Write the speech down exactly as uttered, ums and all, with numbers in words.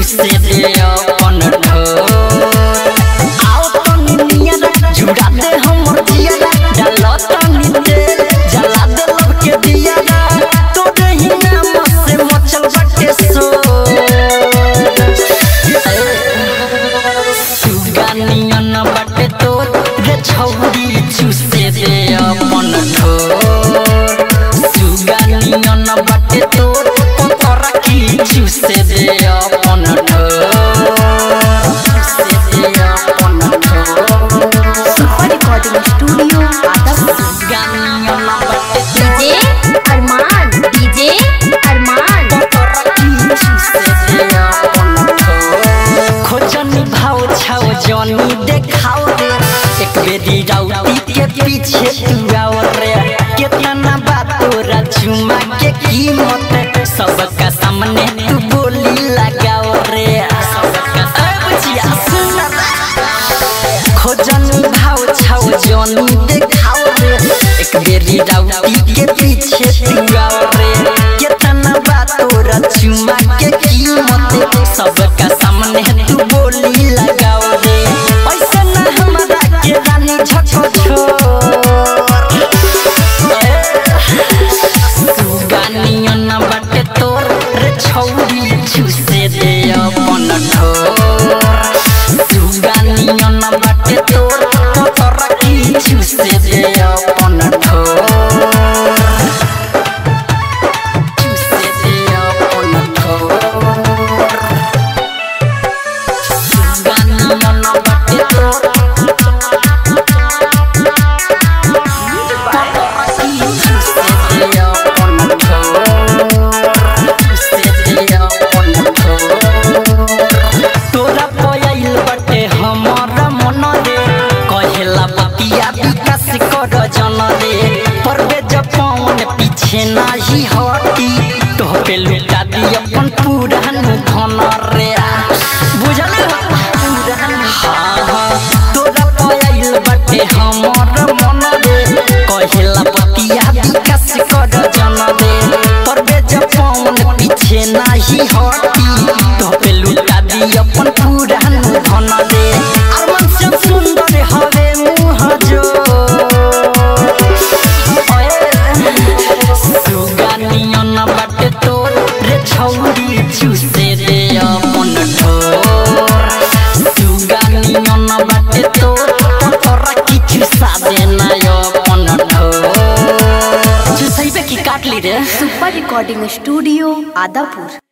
चूसे दे अपन ठोर आओ तनी नियरा जुड़ा दे हमर जियरा डालो तनी तेल जला दे लब के दियरा तोरे ही नाम से मचल बाटे सो सुगानियन बाटे तोर रे छौरी चूसे दे अपन ठोर सुगानियन बाटे तोर तोरा की चूसे दे अपन ठोर चूसे दे अपन ठोर सुपर रिकॉर्डिंग स्टूडियो आदम सुगानियन बाटे डीजे अरमान डीजे अरमान तोरा की चूसे दे अपन ठोर खोजनी भाव छाव जनी देखाओ रे एक बेरी राउती के पीछे तू आओ रे कितना बात तोरा चुमा के कीमत सबका सामने तू बोली लगाओ रे सबका बुझिया सुन खोजनी भाव छाव जनी देखाओ रे एक बेरी राउती के पीछे तू आओ रे कितना बात तोरा चुमा के कीमत सबका सामने तू बोली लगाओ रे ऐसे ना हमरा के रानी झको छोर सुगानियन बाटे तोर रे छौरी चूसे दे अपन ठोर सुगानियन बाटे तोर तोरा की चूसे दे अपन ठोर चूसे दे अपन ठोर सुगानियन बाटे तोर तोरा पयाइल बटे हमर मन रे कहेला बतिया विकास कर जन रे परबे जपन पीछे नाही हटी तो पे लुटा दी अपन पुरान धन रे बुझल पुरान हां हां तोरा पयाइल बटे हमर मन रे कहेला बतिया विकास कर जन रे परबे जपन पीछे नाही हटी तो पे लुटा दी अपन पुरान धन रे अरमान से सुंदर हवे मुह जो सुगानियन बाटे तोर रे छौरी चूसे दे अपन ठोर सुगानियन बाटे तोर तोरा की चूसा दे ना अपन ठोर चूसैबे की काट ली रे सुपर रिकॉर्डिंग स्टूडियो आदापुर।